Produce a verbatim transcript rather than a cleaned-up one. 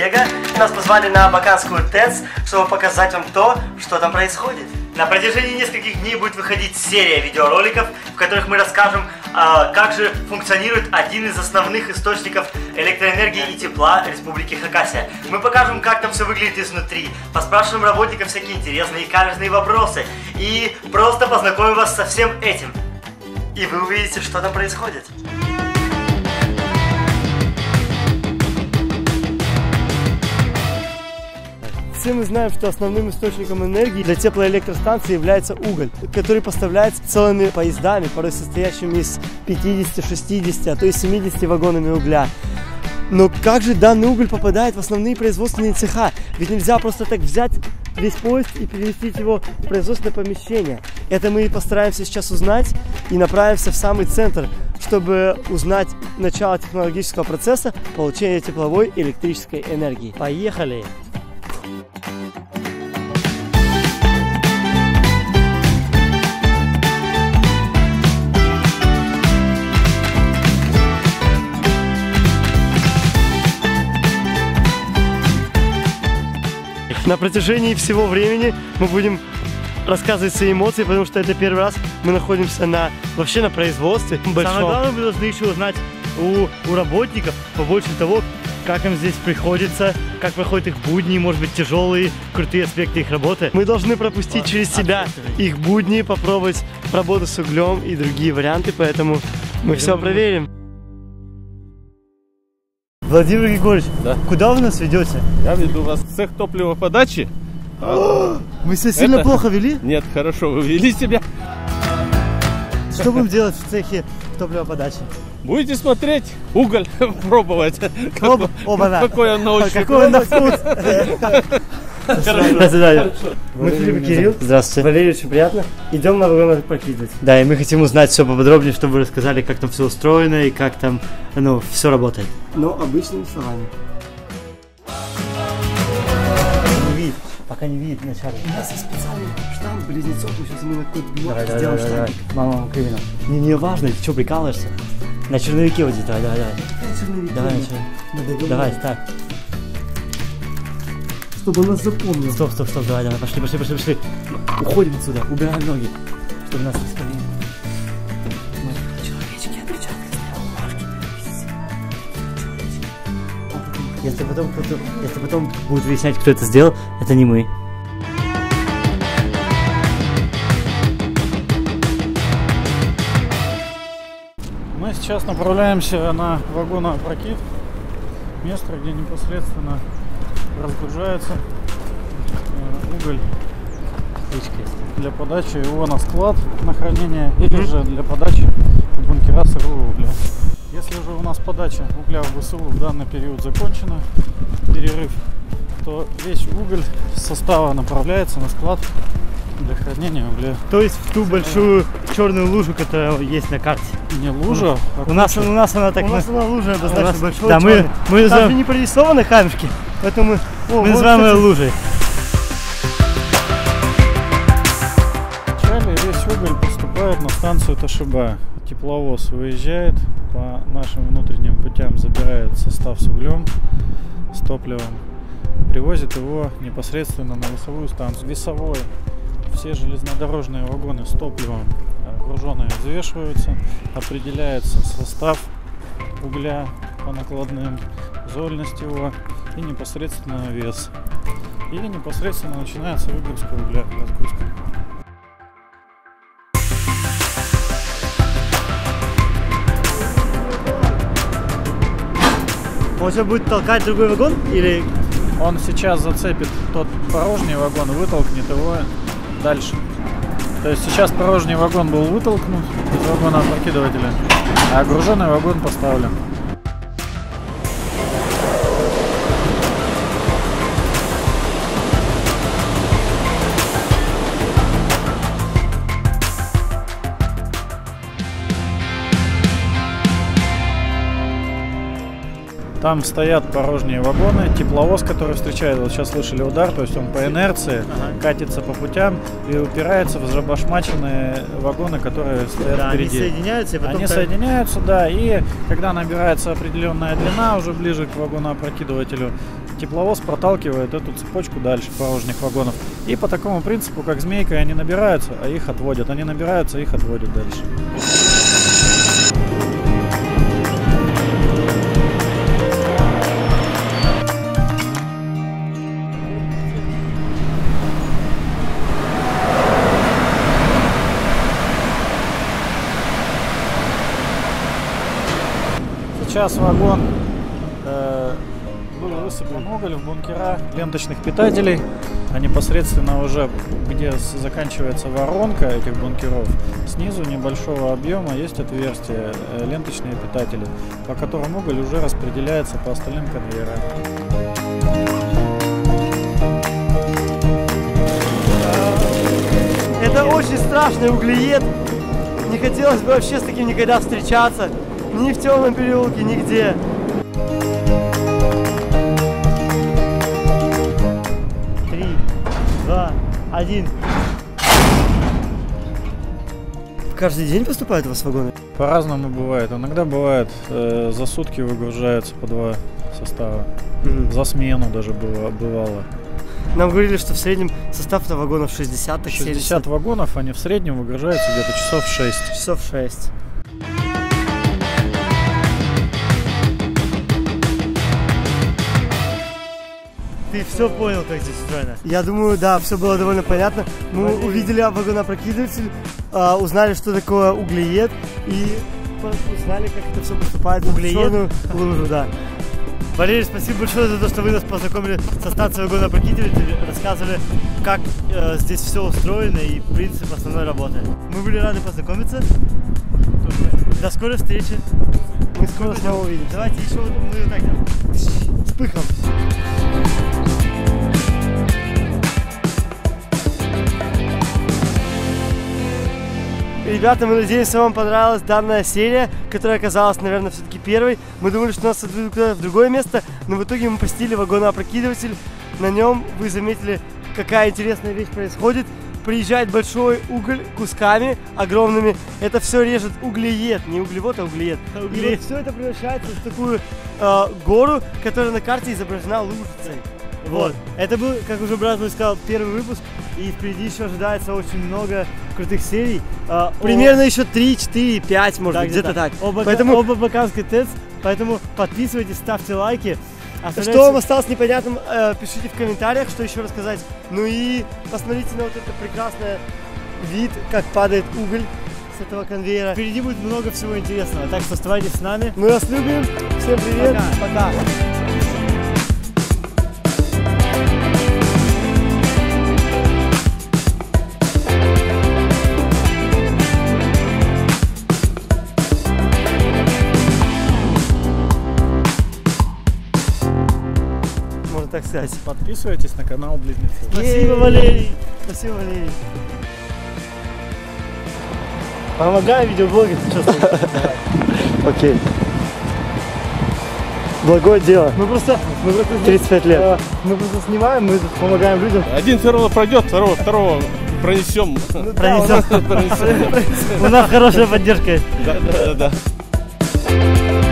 Диего. Нас позвали на Абаканскую ТЭЦ, чтобы показать вам то, что там происходит. На протяжении нескольких дней будет выходить серия видеороликов, в которых мы расскажем, а, как же функционирует один из основных источников электроэнергии и тепла Республики Хакасия. Мы покажем, как там все выглядит изнутри, поспрашиваем работников всякие интересные и каверзные вопросы и просто познакомим вас со всем этим. И вы увидите, что там происходит. Все мы знаем, что основным источником энергии для теплоэлектростанции является уголь, который поставляется целыми поездами, порой состоящими из пятидесяти, шестидесяти, а то и семидесяти вагонами угля. Но как же данный уголь попадает в основные производственные цеха? Ведь нельзя просто так взять весь поезд и переместить его в производственное помещение. Это мы и постараемся сейчас узнать и направимся в самый центр, чтобы узнать начало технологического процесса получения тепловой и электрической энергии. Поехали! На протяжении всего времени мы будем рассказывать свои эмоции, потому что это первый раз мы находимся на, вообще на производстве большом. Самое главное, мы должны еще узнать у, у работников побольше того, как им здесь приходится, как проходят их будни, может быть, тяжелые, крутые аспекты их работы. Мы должны пропустить через себя их будни, попробовать работу с углем и другие варианты, поэтому мы все проверим. Владимир Григорьевич, да? Куда вы нас ведете? Я веду вас в цех топливоподачи. А, мы себя сильно это... плохо вели? Нет, хорошо, вы вели себя. Что будем делать в цехе топливоподачи? Будете смотреть, уголь пробовать. Оба, оба, да. Какой он на ощупь. Какой он на вкус. До свидания. Мы Филипп и Кирилл. Здравствуйте. Валерий, очень приятно. Идем на вагон прокидывать. Да, и мы хотим узнать все поподробнее, чтобы вы рассказали, как там все устроено и как там, ну, все работает. Но обычными словами. Не видит, пока не видит начало. У нас есть специальный штамп близнецов, мы сейчас ему на какой-то бумаге сделаем штампик. Мама, мама, криминал. Не, не важно, ты что, прикалываешься? На черновике вот здесь, давай, давай, давай. Давай, давай, давай, так. Чтобы он нас запомнил. Стоп, стоп, стоп, давай, давай, пошли, пошли, пошли, пошли. Уходим отсюда, убираем ноги, чтобы нас не спалили. Человечки, отпечатки, бумажки. Если потом кто-то, если потом будет выяснять, кто это сделал, это не мы. Мы сейчас направляемся на вагоноопрокид, место, где непосредственно разгружается э, уголь для подачи его на склад на хранение или mm-hmm. же для подачи в бункера сырого угля. Если же у нас подача угля в ВСУ в данный период закончена, перерыв, то весь уголь с состава направляется на склад для хранения угля. То есть в ту большую черную лужу, которая есть на карте. Не лужа, а у нас, у нас она так. У нас она лужа достаточно большая. Да, мы, мы там же не прорисованы камешки, поэтому О, мы называем ее лужей. Вначале весь уголь поступает на станцию Ташиба. Тепловоз выезжает по нашим внутренним путям, забирает состав с углем, с топливом, привозит его непосредственно на весовую станцию. Весовой. Все железнодорожные вагоны с топливом груженные взвешиваются, определяется состав угля по накладным, зольность его и непосредственно вес. И непосредственно начинается выгрузка угля, разгрузка. Он сейчас будет толкать другой вагон или... Он сейчас зацепит тот порожний вагон, вытолкнет его дальше. То есть сейчас порожний вагон был вытолкнут из вагона опрокидывателя, а груженный вагон поставлен. Там стоят порожние вагоны, тепловоз, который встречает, вот сейчас слышали удар, то есть он по инерции ага. катится по путям и упирается в забашмаченные вагоны, которые стоят да, впереди. Они соединяются, и потом Они так... соединяются, да, и когда набирается определенная длина, уже ближе к вагоноопрокидывателю, тепловоз проталкивает эту цепочку дальше порожних вагонов. И по такому принципу, как змейка, они набираются, а их отводят. Они набираются, их отводят дальше. Сейчас вагон э, был высыпан уголь в бункера ленточных питателей, а непосредственно уже где заканчивается воронка этих бункеров, снизу небольшого объема есть отверстия, э, ленточные питатели, по которым уголь уже распределяется по остальным конвейерам. Это очень страшный углеед. Не хотелось бы вообще с таким никогда встречаться. Ни в темном переулке, нигде. Три, два, один. Каждый день поступают у вас вагоны? По-разному бывает. Иногда бывает, э, за сутки выгружаются по два состава. Mm-hmm. За смену даже было, бывало. Нам говорили, что в среднем состав-то вагонов шестьдесят, так шестьдесят семьдесят вагонов, они в среднем выгружаются где-то часов шесть. Часов шесть. Ты все понял, как здесь устроено? Я думаю, да, все было довольно понятно. Мы Валерий. увидели вагонопрокидыватель, э, узнали, что такое углеед, и узнали, как это все поступает в углеедную лужу, да. Валерий, спасибо большое за то, что вы нас познакомили со станцией вагонопрокидывателя, рассказывали, как э, здесь все устроено и принцип основной работы. Мы были рады познакомиться. До скорой встречи. Мы скоро снова увидимся. Давайте еще мы вот так делаем. С пыхом. Ребята, мы надеемся, вам понравилась данная серия, которая оказалась, наверное, все-таки первой. Мы думали, что нас отведут куда-то в другое место, но в итоге мы посетили вагоноопрокидыватель. На нем вы заметили, какая интересная вещь происходит. Приезжает большой уголь кусками огромными. Это все режет углеед, не углевод, а углеед. А углеед. И вот все это превращается в такую э, гору, которая на карте изображена лужицей. Вот. Это был, как уже брат мой сказал, первый выпуск. И впереди еще ожидается очень много крутых серий. А, Примерно о... еще три, четыре, пять, может быть, где-то так. Оба, поэтому... оба Баканской ТЭЦ. Поэтому подписывайтесь, ставьте лайки. Оставляйте... Что вам осталось непонятным, э, пишите в комментариях, что еще рассказать. Ну и посмотрите на вот это прекрасный вид, как падает уголь с этого конвейера. Впереди будет много всего интересного, так что оставайтесь с нами. Мы вас любим. Всем привет. Пока. Пока. Так сказать. Подписывайтесь на канал Близнецы. Спасибо, Валерий. Спасибо, Валерий. Помогаем видеоблогерам. Окей. Благое дело. Мы просто, мы просто тридцать пять лет. Мы просто снимаем, мы помогаем людям. Один первого пройдет, второго, второго пронесем. Пронесем. У нас хорошая поддержка есть. Да, да, да.